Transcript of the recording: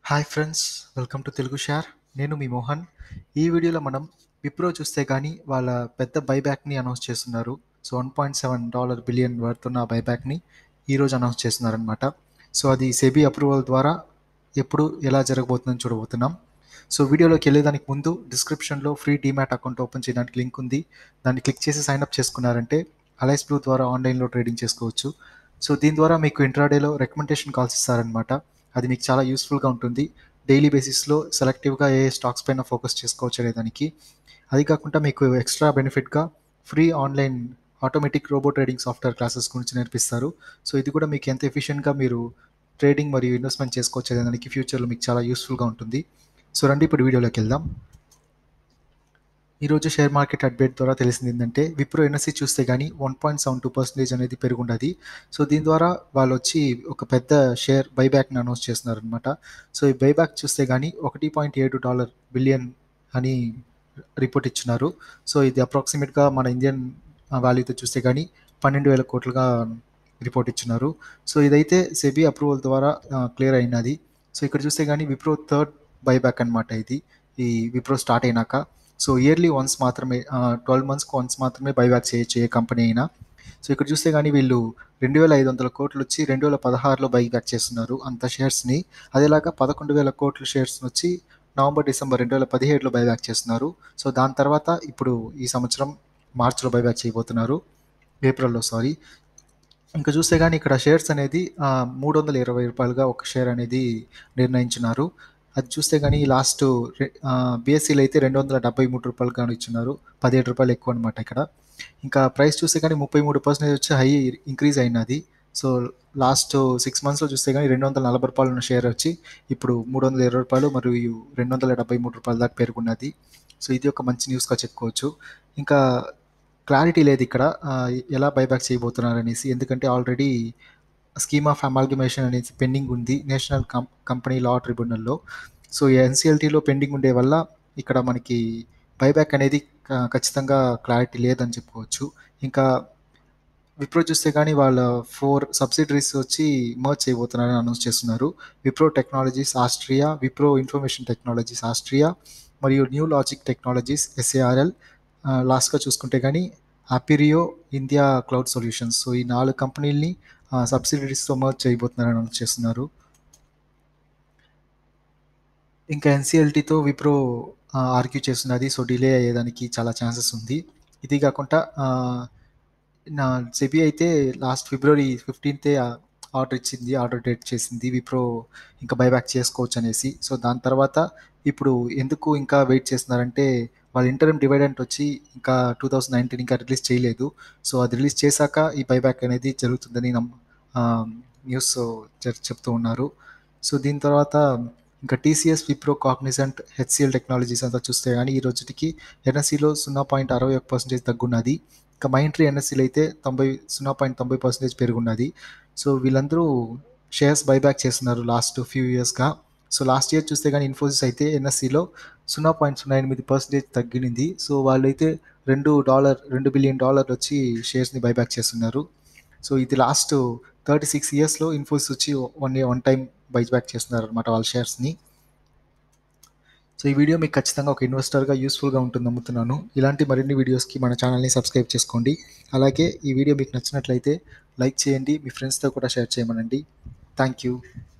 Hi friends, welcome to Telugu share. నేను మీ మోహన్. ఈ వీడియోలో మనం విప్రో చూస్తే కానీ వాళ్ళ పెద్ద బైబ్యాక్ని అనౌన్స్ చేస్తున్నారు. సో $1.7 బిలియన్ వర్త్ ఉన్న బైబ్యాక్ని ఈరోజు అనౌన్స్ చేస్తున్నారనమాట. సో అది సెబీ అప్రూవల్ ద్వారా ఎప్పుడు ఎలా జరగబోతుందని చూడబోతున్నాం. సో వీడియోలోకి వెళ్ళేదానికి ముందు డిస్క్రిప్షన్లో ఫ్రీ డీమ్యాట్ అకౌంట్ ఓపెన్ చేయడానికి లింక్ ఉంది. దాన్ని క్లిక్ చేసి సైన్అప్ చేసుకున్నారంటే అలైస్ బ్లూ ద్వారా ఆన్లైన్లో ట్రేడింగ్ చేసుకోవచ్చు. సో దీని ద్వారా మీకు ఇంట్రాడేలో రికమెండేషన్ కాల్స్ ఇస్తారనమాట. అది మీకు చాలా యూస్ఫుల్గా ఉంటుంది. డైలీ బేసిస్లో సెలెక్టివ్గా ఏ స్టాక్స్ పైన ఫోకస్ చేసుకోవచ్చు అనేదానికి. అది కాకుండా మీకు ఎక్స్ట్రా బెనిఫిట్గా free online automatic robo trading software classes గురించి నేర్పిస్తారు. సో ఇది కూడా మీకు ఎంత ఎఫిషియెంట్గా మీరు ట్రేడింగ్ మరియు ఇన్వెస్ట్మెంట్ చేసుకోవచ్చు అనేదానికి ఫ్యూచర్లో మీకు చాలా యూస్ఫుల్గా ఉంటుంది. సో రండి ఇప్పుడు వీడియోలోకి వెళ్దాం. ఈరోజు షేర్ మార్కెట్ అప్డేట్ ద్వారా తెలిసింది ఏంటంటే విప్రో ఎన్ఎస్సి చూస్తే కానీ 1.72% అనేది పెరుగుండది. సో దీని ద్వారా వాళ్ళు వచ్చి ఒక పెద్ద షేర్ బైబ్యాక్ని అనౌన్స్ చేస్తున్నారనమాట. సో ఈ బైబ్యాక్ చూస్తే కానీ $1.7 బిలియన్ అని రిపోర్ట్ ఇచ్చినారు. సో ఇది అప్రాక్సిమేట్గా మన ఇండియన్ వాల్యూతో చూస్తే కానీ 12,000 కోట్లుగా రిపోర్ట్ ఇచ్చినారు. సో ఇదైతే సెబీ అప్రూవల్ ద్వారా క్లియర్ అయినది. సో ఇక్కడ చూస్తే కానీ విప్రో థర్డ్ బైబ్యాక్ అనమాట ఇది, ఈ విప్రో స్టార్ట్ అయినాక. సో ఇయర్లీ వన్స్ మాత్రమే 12 మంత్స్కి వన్స్ మాత్రమే బైబ్యాక్ చేయొచ్చు ఏ కంపెనీ అయినా. సో ఇక్కడ చూస్తే కానీ వీళ్ళు 2,500 కోట్లు వచ్చి 2016లో బైబ్యాక్ చేస్తున్నారు అంత షేర్స్ని. అదేలాగా 11,000 కోట్ల షేర్స్ని వచ్చి నవంబర్ డిసెంబర్ 2017లో బైబ్యాక్ చేస్తున్నారు. సో దాని తర్వాత ఇప్పుడు ఈ సంవత్సరం మార్చిలో బైబ్యాక్ చేయబోతున్నారు, ఏప్రిల్లో సారీ. ఇంకా చూస్తే కానీ ఇక్కడ షేర్స్ అనేది $320 ఒక షేర్ అనేది నిర్ణయించినారు. అది చూస్తే కానీ లాస్ట్ బీఎస్సీలో అయితే $273 కానీ ఇచ్చినారు, $17 ఎక్కువ అనమాట ఇక్కడ. ఇంకా ప్రైస్ చూస్తే కానీ 33% వచ్చి హై ఇంక్రీజ్ అయినది. సో లాస్ట్ 6 మంత్స్లో చూస్తే కానీ $240 ఉన్న షేర్ వచ్చి ఇప్పుడు $320 మరియు $273 దాకా పెరుగున్నది. సో ఇది ఒక మంచి న్యూస్గా చెప్పుకోవచ్చు. ఇంకా క్లారిటీ లేదు ఇక్కడ ఎలా బైబ్యాక్ చేయబోతున్నారు అనేసి, ఎందుకంటే ఆల్రెడీ స్కీమ్ ఆఫ్ అమాల్గమేషన్ అనేది పెండింగ్ ఉంది నేషనల్ కంపెనీ లా ట్రిబ్యునల్లో. సో ఎన్సిఎల్టీలో పెండింగ్ ఉండే వల్ల ఇక్కడ మనకి బైబ్యాక్ అనేది ఖచ్చితంగా క్లారిటీ లేదని చెప్పుకోవచ్చు. ఇంకా విప్రో చూస్తే కానీ వాళ్ళ 4 సబ్సిడరీస్ వచ్చి మర్జ్ చేయబోతున్నారని అనౌన్స్ చేస్తున్నారు. Wipro technologies Austria, Wipro information technologies Austria మరియు న్యూ లాజిక్ టెక్నాలజీస్ ఎస్ఏఆర్ఎల్. లాస్ట్గా చూసుకుంటే కానీ Appirio India cloud solutions. So ఈ 4 కంపెనీలని సబ్సిడరీస్తో మర్జ్ చేయబోతున్నారని అనౌన్స్ చేస్తున్నారు. ఇంకా ఎన్సిఎల్టీతో విప్రో ఆర్గ్యూ చేస్తున్నది. సో డిలే అయ్యేదానికి చాలా ఛాన్సెస్ ఉంది. ఇది కాకుండా నా సెబీ అయితే లాస్ట్ ఫిబ్రవరి 15th ఆర్డర్ డేట్ చేసింది విప్రో ఇంకా బైబ్యాక్ చేసుకోవచ్చు అనేసి. సో దాని తర్వాత ఇప్పుడు ఎందుకు ఇంకా వెయిట్ చేస్తున్నారంటే వాళ్ళ ఇంటర్మ్ డివిడెంట్ వచ్చి ఇంకా 2019 ఇంకా రిలీజ్ చేయలేదు. సో అది రిలీజ్ చేశాక ఈ బైబ్యాక్ అనేది జరుగుతుందని న్యూస్ చెప్తూ ఉన్నారు. సో దీని తర్వాత ఇంకా టీసీఎస్, విప్రో, కాగ్నిజెంట్, హెచ్సిఎల్ టెక్నాలజీస్ అంతా చూస్తే కానీ ఈ రోజుకి ఎన్ఎస్సిలో 0.61% తగ్గున్నది. ఇంకా మైంట్రీ ఎన్ఎస్సీలో అయితే 0.90% పెరుగున్నది. సో వీళ్ళందరూ షేర్స్ బైబ్యాక్ చేస్తున్నారు లాస్ట్ ఫ్యూ ఇయర్స్గా. సో లాస్ట్ ఇయర్ చూస్తే కానీ ఇన్ఫోసిస్ అయితే ఎన్ఎస్సిలో 0.08% తగ్గినింది. సో వాళ్ళు అయితే $2 బిలియన్ వచ్చి షేర్స్ని బైబ్యాక్ చేస్తున్నారు. సో ఇది లాస్ట్ 36 ఇయర్స్లో ఇన్ఫోసిస్ వచ్చి వన్ టైం బైబ్యాక్ చేస్తున్నారు అనమాట వాళ్ళ షేర్స్ని. సో ఈ వీడియో మీకు ఖచ్చితంగా ఒక ఇన్వెస్టర్గా యూస్ఫుల్గా ఉంటుంది నమ్ముతున్నాను. ఇలాంటి మరిన్ని వీడియోస్కి మన ఛానల్ని సబ్స్క్రైబ్ చేసుకోండి. అలాగే ఈ వీడియో మీకు నచ్చినట్లయితే లైక్ చేయండి, మీ ఫ్రెండ్స్తో కూడా షేర్ చేయమనండి. Thank you.